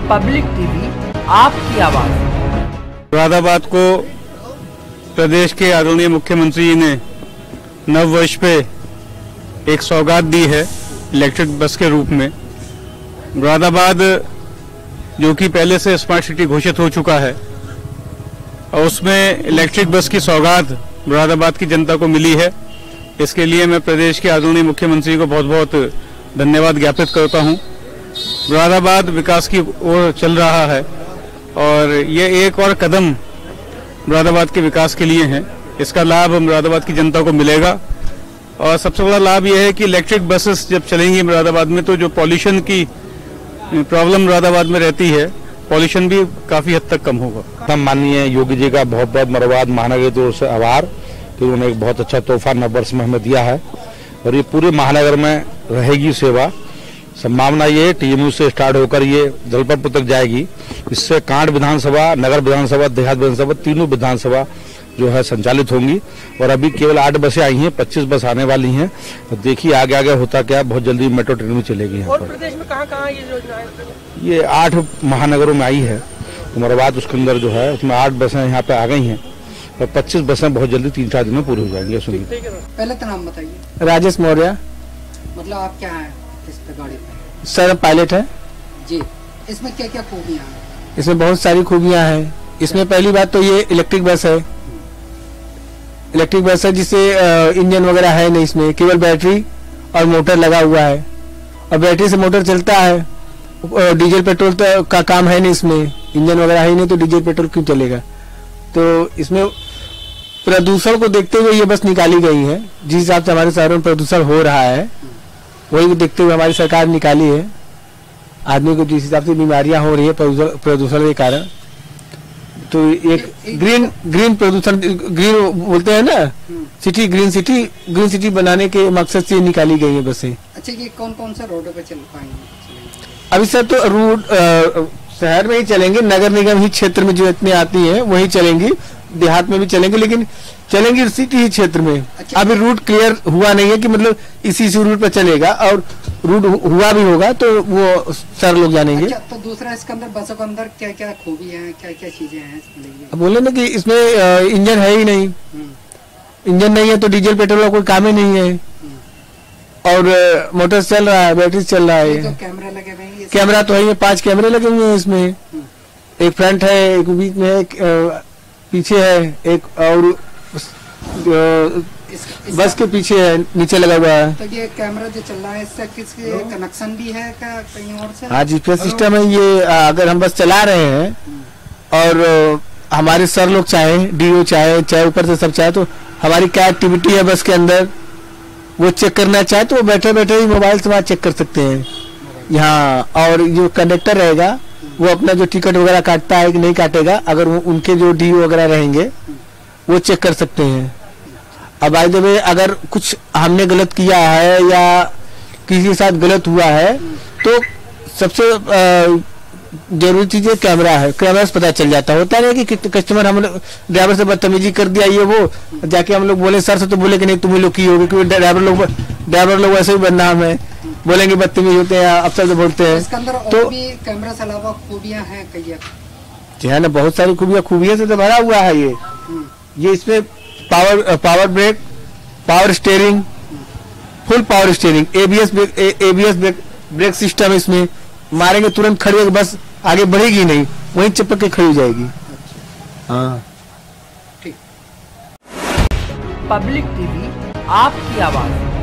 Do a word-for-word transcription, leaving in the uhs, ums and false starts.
Public TV आपकी आवाज। मुरादाबाद को प्रदेश के आदरणीय मुख्यमंत्री जी ने नव वर्ष पे एक सौगात दी है इलेक्ट्रिक बस के रूप में। मुरादाबाद जो कि पहले से स्मार्ट सिटी घोषित हो चुका है और उसमें इलेक्ट्रिक बस की सौगात मुरादाबाद की जनता को मिली है। इसके लिए मैं प्रदेश के आदरणीय मुख्यमंत्री को बहुत बहुत धन्यवाद ज्ञापित करता हूं। मुरादाबाद विकास की ओर चल रहा है और ये एक और कदम मुरादाबाद के विकास के लिए है। इसका लाभ मुरादाबाद की जनता को मिलेगा और सबसे बड़ा लाभ यह है कि इलेक्ट्रिक बसेस जब चलेंगी मुरादाबाद में तो जो पॉल्यूशन की प्रॉब्लम मुरादाबाद में रहती है, पॉल्यूशन भी काफी हद तक कम होगा। माननीय योगी जी का बहुत बहुत मुरादाबाद महानगर की ओर से आभार कि उन्होंने एक बहुत अच्छा तोहफा नव वर्ष में हमें दिया है और ये पूरे महानगर में रहेगी सेवा। संभावना ये टीएमयू से स्टार्ट होकर ये जलपतपुर तक जाएगी। इससे कांड विधानसभा, नगर विधानसभा, देहात विधानसभा तीनों विधानसभा जो है संचालित होंगी और अभी केवल आठ बसें आई हैं, पच्चीस बस आने वाली हैं। तो देखिए आगे आगे होता क्या, बहुत जल्दी मेट्रो ट्रेन भी चलेगी। और प्रदेश में कहाँ कहाँ ये योजना? ये आठ महानगरों में आई है। मुरादाबाद उसके अंदर जो है उसमें आठ बसें यहाँ पे आ गई हैं और पच्चीस बसें बहुत जल्दी तीन चार दिन में पूरी हो जाएंगी। सुनिए, पहले तो नाम बताइए। राजेश मौर्य। मतलब आप क्या है इस गाड़ी पे? सर पायलट है जी। इसमें क्या क्या खूबियाँ हैं? इसमें बहुत सारी खूबियां हैं। इसमें पहली बात तो ये इलेक्ट्रिक बस है। इलेक्ट्रिक बस है जिससे इंजन वगैरह है नहीं, इसमें केवल बैटरी और मोटर लगा हुआ है और बैटरी से मोटर चलता है। डीजल पेट्रोल तो का काम है नहीं, इसमें इंजन वगैरह है नहीं तो डीजल पेट्रोल क्यों चलेगा। तो इसमें प्रदूषण को देखते हुए ये बस निकाली गई है। जिस हिसाब से हमारे शहरों में प्रदूषण हो रहा है वही देखते हुए हमारी सरकार निकाली है। आदमी को जिस हिसाब से बीमारियां हो रही है प्रदूषण के कारण, तो एक ग्रीन ग्रीन प्रदूषण ग्रीन बोलते हैं ना, city green city green city बनाने के मकसद से निकाली गई है बसें। अच्छा, ये कौन कौन सा रोड पे चल पाएंगे? अभी सर तो रोड शहर में ही चलेंगे, नगर निगम ही क्षेत्र में जो इतनी आती है वही चलेंगी, देहात में भी चलेंगे, लेकिन चलेंगी सिटी ही क्षेत्र में। अच्छा। अभी रूट क्लियर हुआ नहीं है कि मतलब इसी इसी रूट पर चलेगा और रूट हुआ भी होगा तो वो सर लोग जानेंगे। अच्छा, तो दूसरा इसके अंदर बसों के अंदर क्या क्या खूबी है, क्या क्या चीजें हैं? बोले ना कि इसमें इंजन है ही नहीं। इंजन नहीं है तो डीजल पेट्रोल का कोई काम ही नहीं है और मोटर चल रहा है, बैटरी चल रहा है। तो कैमरा लगे हुए हैं? कैमरा तो है ही, पांच कैमरे लगे हुए हैं इसमें। एक फ्रंट है, एक बीच में, एक पीछे है, एक और इस, इस बस के पीछे है, नीचे लगा हुआ है। तो ये कैमरा जो चल रहा है इससे किसके कनेक्शन भी है क्या कहीं और से? हाँ, जीपीएस सिस्टम है ये। अगर हम बस चला रहे हैं और हमारे सर लोग चाहे, डीओ चाहे चाहे ऊपर से सब चाहे, तो हमारी क्या एक्टिविटी है बस के अंदर वो चेक करना चाहे तो वो बैठे बैठे ही मोबाइल से वहाँ चेक कर सकते हैं यहाँ। और जो कंडक्टर रहेगा वो अपना जो टिकट वगैरह काटता है कि नहीं काटेगा, अगर वो उनके जो डीओ वगैरह रहेंगे वो चेक कर सकते हैं। अब बाय द वे अगर कुछ हमने गलत किया है या किसी के साथ गलत हुआ है तो सबसे जरूरी चीज है कैमरा है। कैमरा से पता चल जाता होता है कि कस्टमर हम ड्राइवर से बदतमीजी कर दिया ये वो, जाके हम लोग बोले सर से तो बोले कि नहीं तुम्हें लोग की होगी, क्योंकि ड्राइवर लोग ड्राइवर लोग वैसे ही बदनाम है, बोलेंगे बदतमीज होते हैं, अफसर से बोलते हैं। इसके अंदर और तो भी कैमरा से अलावा खूबियां हैं कई जी है ना, बहुत सारी खूबियां खूबियां से तो भरा हुआ है ये। ये इसमें power power brake, power steering, full power steering, ABS brake ABS brake brake system. इसमें मारेंगे तुरंत खड़ी होगी बस, आगे बढ़ेगी नहीं, वहीं चिपक के खड़ी हो जाएगी। हाँ, पब्लिक टीवी आपकी आवाज।